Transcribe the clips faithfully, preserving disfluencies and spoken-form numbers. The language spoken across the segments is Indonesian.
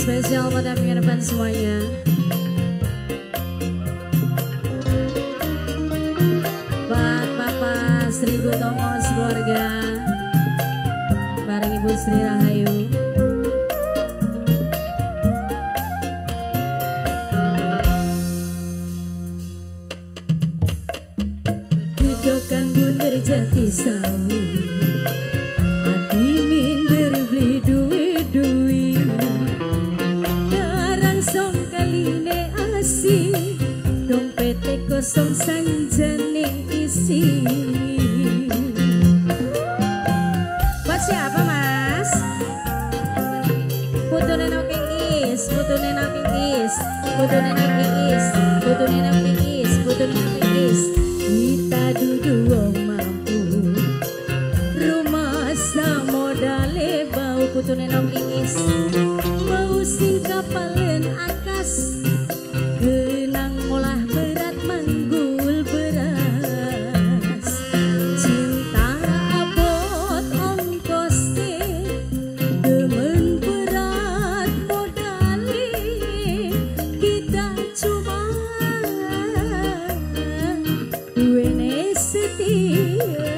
Spesial buat yang depan semuanya. Buat Bapak Sri Gutomo keluarga, bareng Ibu Sri Rahayu. Dudokan bunder jati sawi, adi minder beli duit-duit. Darang song kaline asih, dompete kosong sanjane isi. Buat siapa mas? Putune noking is, putune noking is, putune noking is, putune noking is, putune noking is. Kita duduk wong mampu, rumah samodale bau putune noking is. Bau sing kapalen akas, genang olah berat manggul beras. Cinta abot ongkose, demen berat modale. Kita cuma duwene setia,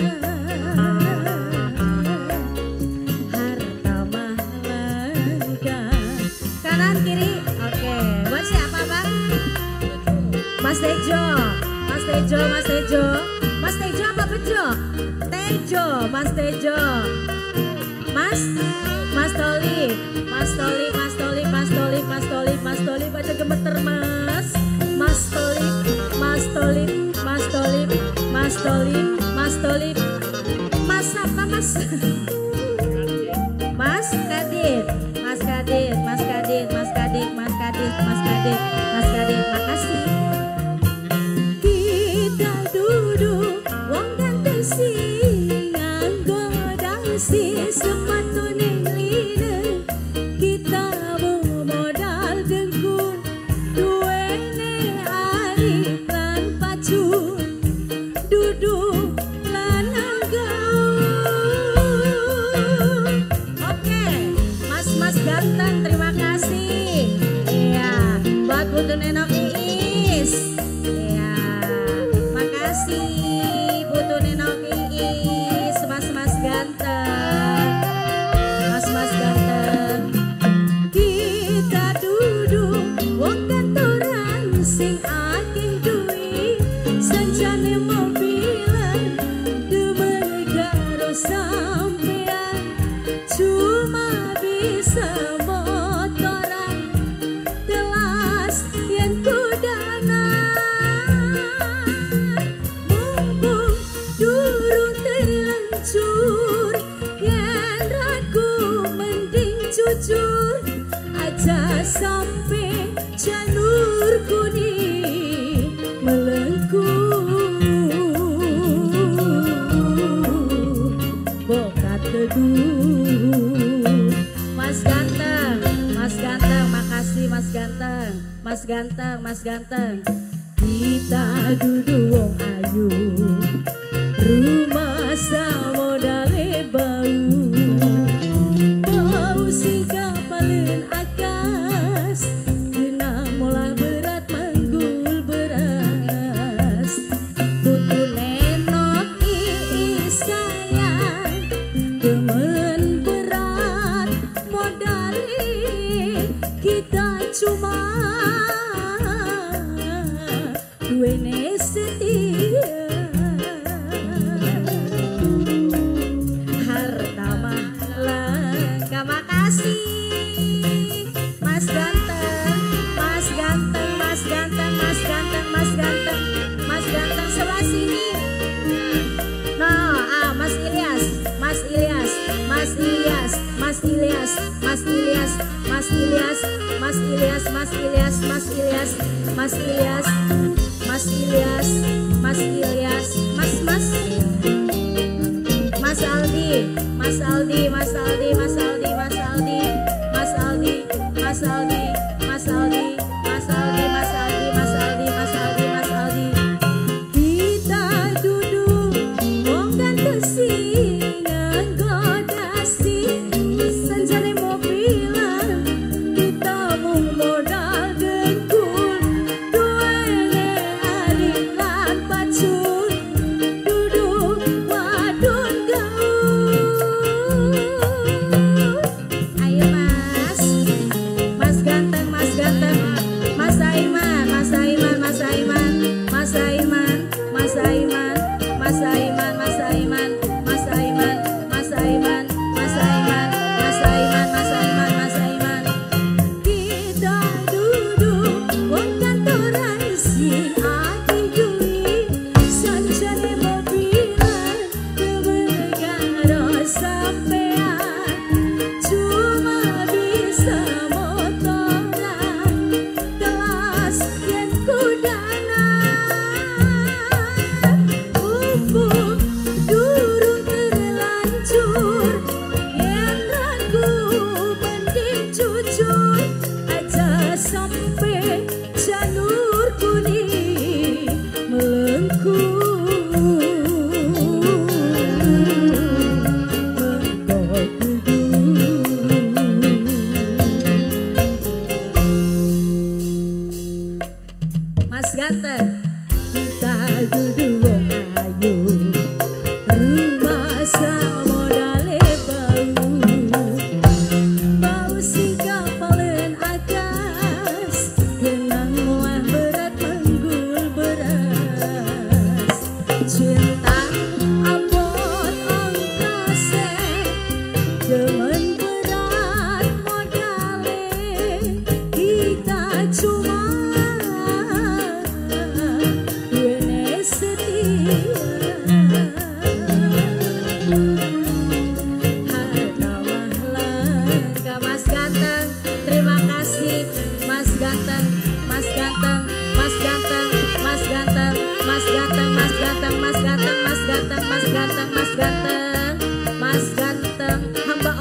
harta malangka. Kanan kiri, oke. Buat siapa bang? Mas Tejo, Mas Tejo, Mas Tejo, Mas Tejo apa Bejo? Tejo, Mas Tejo, Mas, Mas Toli, Mas Toli, Mas Toli, Mas Toli, Mas Toli, Mas Toli, baca gemeter Mas, Mas Toli, Mas Toli, Mas Toli, Mas Toli, Mas Toli, Mas apa Mas? Mas Kadit, Mas Kadit, Mas Kadit, Mas Kadit, Mas Kadit, Mas Kadit, Mas Kadit, makasih. Kita duduk wong ganteng sing nganggo dasi sepatu ning linen. Kita mau modal dengkun, duwene ari lan pacun. Duduk lanang gaul. Oke, mas-mas ganteng terima kasih. Iya, buat putune noking is. Iya, makasih putune noking is, mas-mas ganteng, mas-mas ganteng. Kita duduk wong kantoran sing akeh duit, sanjane mobilan, demen karo sampean. Cuma bisa motoran, telas yen kudanan. Mumpung durung terlancur, yen ragu mending jujur. Aja sampai janur kuning melengkung. Bokat teduh. Mas ganteng, Mas ganteng, makasih Mas ganteng, Mas ganteng, Mas ganteng. Kita duduk wong ayu, rumah samodale bau. Bau sing kapalen akas, genang molah berat manggul beras. Putune noki sayang, demen berat modale. Kita cuma duwene setia, harta malangka. Makasih Mas ganteng, Mas ganteng, Mas ganteng, Mas ganteng, Mas ganteng, Mas ganteng sebelah sini. Nah, ah, Mas Ilyas, Mas Ilyas, Mas Ilyas, Mas Ilyas, Mas Ilyas, Mas Ilyas, Mas Ilyas, Mas Ilyas, Mas Ilyas, Mas Ilyas, Mas Ilyas, Mas Ilyas, Mas Mas Mas Aldi, Mas Aldi, Mas Aldi, Mas Aldi, Mas Aldi, Mas Aldi, Mas Aldi, Mas Aldi, Mas Aldi, Mas Aldi, Mas Aldi, Mas Aldi, Mas Aldi. Kita duduk wong ganteng sing nganggo dasi, sanjane mobilan,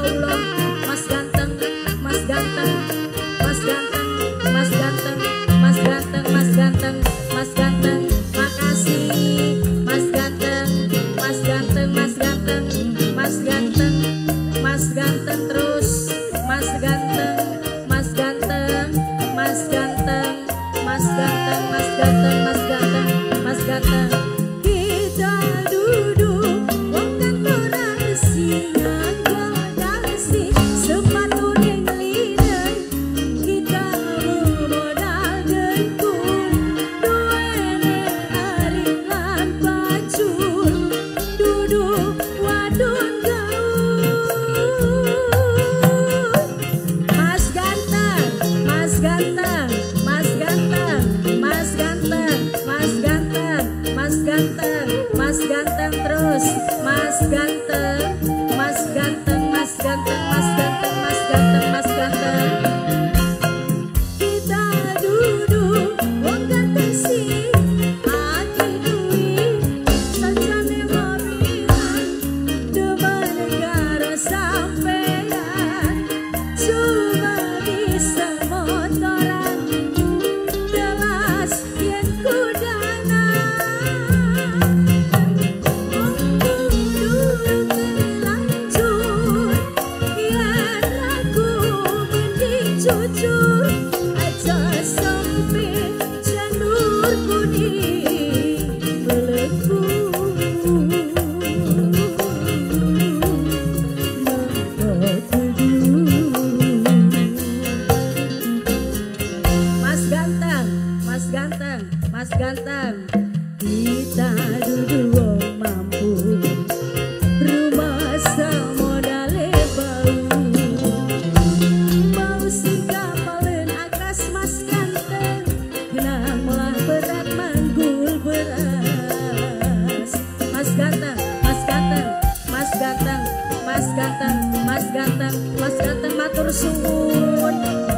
Allah, Mas ganteng, Mas ganteng, Mas ganteng, Mas ganteng, Mas ganteng, Mas ganteng, Mas ganteng, makasih, Mas ganteng, Mas ganteng, Mas ganteng, Mas ganteng, Mas ganteng terus, Mas ganteng, Mas ganteng, Mas ganteng, Mas ganteng, Mas ganteng, Mas ganteng, Mas ganteng. Kita duduk, wong kantoran siang gadasi sepatu ning linen. Kita modal dengkul, duwene ari lan bajul. Duduk wadon gaul. Mas ganteng, Mas ganteng, Mas ganteng, Mas ganteng, Mas ganteng, Mas ganteng, Mas ganteng terus, Mas ganteng, Mas ganteng, Mas ganteng, Mas ganteng, Mas ganteng, Mas ganteng. Kita duduk, wong ganteng sih, aki duit, sajane mobilan, demen negara sampean, cuma bisa motoran, jelas yen kudana. Jujur aja sempit janur kuning melebu Mas ganteng, Mas ganteng, Mas ganteng, kita duduk wong mampu, rumah samodale bau. Mas ganteng, Mas ganteng, Mas ganteng, matur suwun.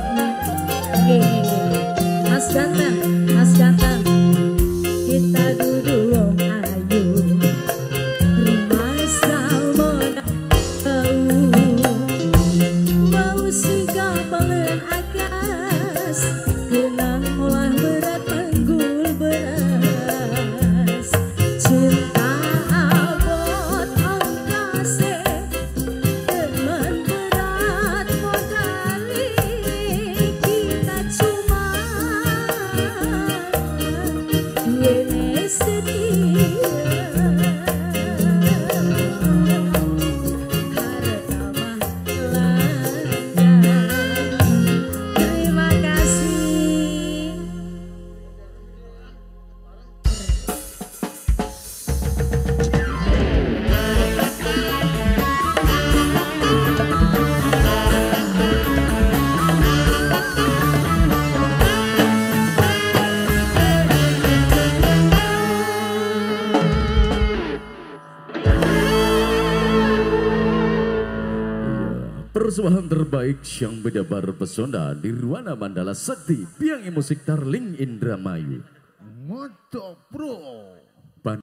Mas ganteng, Mas ganteng, kita duduk wong ayu, rumah salmon bau, bau singgah balen agas, genang olah berat menggul beras, cinta abot ongkase. Persembahan terbaik yang berdebar pesona Nirwana Mandala Sakti Piangi musik Darling Indramayu. Moto Pro.